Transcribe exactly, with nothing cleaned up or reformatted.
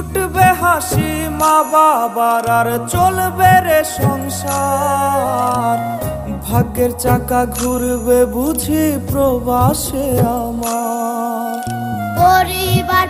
ফুটবে হাসি মা বাবার আর চলবে রে সংসার। ভাগ্যের চাকা ঘুরবে বুঝি প্রবাসে আমার। পরিবার